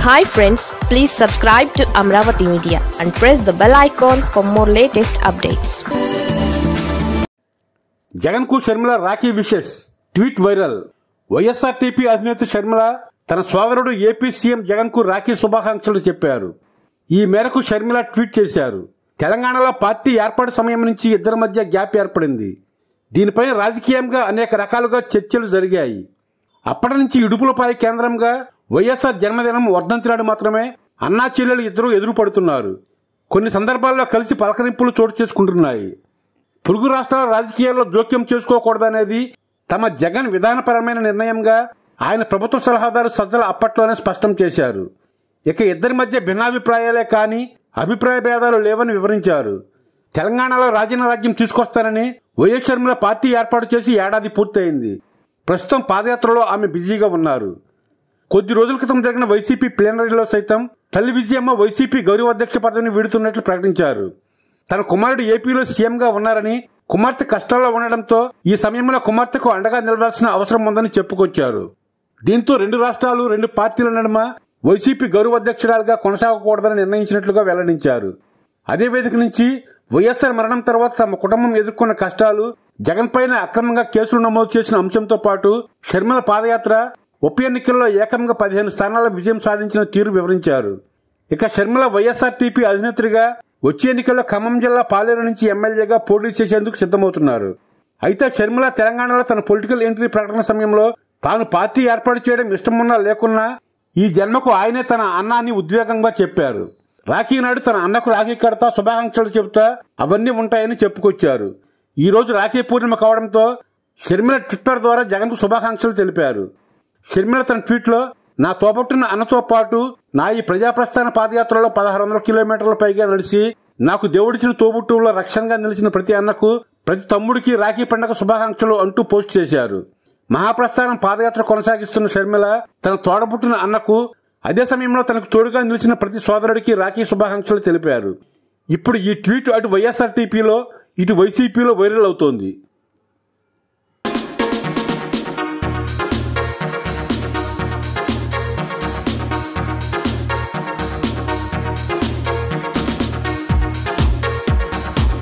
Hi friends, please subscribe to Amaravathi Media and press the bell icon for more latest updates. Jagan ku Sharmila Rakhi wishes. Tweet viral. YSRTP అధినేత షర్మిల తన సోదరుడు AP CM Jagan కు రాఖీ శుభాకాంక్షలు చెప్పారు. ఈ మేరకు Sharmila tweet చేశారు. తెలంగాణలో పార్టీ ఏర్పాటు సమయం నుంచి ఇద్దరి మధ్య గ్యాప్ ఏర్పడింది. దీనిపై రాజకీయంగా అనేక రకాలుగా చర్చలు జరిగాయి. అప్పటి నుంచి ఇడుపులపై కేంద్రంగా వైఎస్ఆర్ జన్మదినం వర్ధంతి నాడు మాత్రమే అన్నా చెల్లెలు ఇద్దరు ఎదురు పడుతున్నారు. కొన్ని సందర్భాల్లో కలిసి పలకరింపులు చోటు చేసుకుంటున్నాయి. పొరుగు రాష్ట్రాల రాజకీయాల్లో జోక్యం చేసుకోకూడదనేది తమ జగన్ విధానపరమైన నిర్ణయంగా ఆయన ప్రభుత్వ సలహాదారు సజ్జల అప్పట్లోనే స్పష్టం చేశారు. ఇక ఇద్దరి మధ్య భిన్నాభిప్రాయాలే కానీ అభిప్రాయ భేదాలు లేవని వివరించారు. తెలంగాణలో రాజీనామా రాజ్యం తీసుకొస్తానని వైఎస్ షర్మిల పార్టీ ఏర్పాటు చేసి ఏడాది పూర్తయింది. ప్రస్తుతం పాదయాత్రలో ఆమె బిజీగా ఉన్నారు. కొద్ది రోజుల క్రితం జరిగిన వైసీపీ ప్లీనరీలో సైతం తల్లి విజయమ్మ వైసీపీ గౌరవ అధ్యక్ష పదవిని వీడుతున్నట్లు ప్రకటించారు. తన కుమారుడు ఏపీలో సీఎంగా ఉన్నారని, కుమార్తె కష్టాల్లో ఉండడంతో ఈ సమయంలో కుమార్తెకు అండగా నిలవాల్సిన అవసరం ఉందని చెప్పుకొచ్చారు. దీంతో రెండు రాష్ట్రాలు, రెండు పార్టీల నడుమ వైసీపీ గౌరవ అధ్యక్షురాలుగా కొనసాగకూడదని నిర్ణయించినట్లుగా వెల్లడించారు. అదే వేదిక నుంచి వైఎస్ఆర్ మరణం తర్వాత తమ కుటుంబం ఎదుర్కొన్న కష్టాలు, జగన్ పైన అక్రమంగా కేసులు నమోదు చేసిన అంశంతో పాటు షర్మిల పాదయాత్ర, ఉప ఎన్నికల్లో ఏకంగా 15 స్థానాల విజయం సాధించిన తీరు వివరించారు. ఇక షర్మిల వైఎస్ఆర్టీపీ అధినేత్రిగా వచ్చే ఎన్నికల్లో ఖమ్మం జిల్లా పాలేరు నుంచి ఎమ్మెల్యేగా పోటీ చేసేందుకు సిద్ధమవుతున్నారు. అయితే షర్మిల తెలంగాణలో తన పొలిటికల్ ఎంట్రీ ప్రకటన సమయంలో తాను పార్టీ ఏర్పాటు చేయడం ఇష్టమున్నా లేకున్నా ఈ జన్మకు ఆయనే తన అన్న అని ఉద్వేగంగా చెప్పారు. రాఖీ నాడు తన అన్నకు రాఖీ కడతా, శుభాకాంక్షలు చెబుతా అవన్నీ ఉంటాయని చెప్పుకొచ్చారు. ఈ రోజు రాఖీ పూర్ణిమ కావడంతో షర్మిల ట్విట్టర్ ద్వారా జగన్కు శుభాకాంక్షలు తెలిపారు. షర్మిల తన ట్వీట్లో, నా తోబుట్టిన అన్నతో పాటు నా ఈ ప్రజాప్రస్థాన పాదయాత్రలో 1600 కిలోమీటర్ల పైగా నడిచి నాకు దేవుడిచిన తోబుట్టువులో రక్షణగా నిలిచిన ప్రతి అన్నకు, ప్రతి తమ్ముడికి రాఖీ పండుగ శుభాకాంక్షలు అంటూ పోస్ట్ చేశారు. మహాప్రస్థానం పాదయాత్ర కొనసాగిస్తున్న షర్మిల తన తోడబుట్టిన అన్నకు, అదే సమయంలో తనకు తోడుగా నిలిచిన ప్రతి సోదరుడికి రాఖీ శుభాకాంక్షలు తెలిపారు. ఇప్పుడు ఈ ట్వీట్ అటు వైఎస్ఆర్టీపీలో, ఇటు వైసీపీలో వైరల్ అవుతోంది.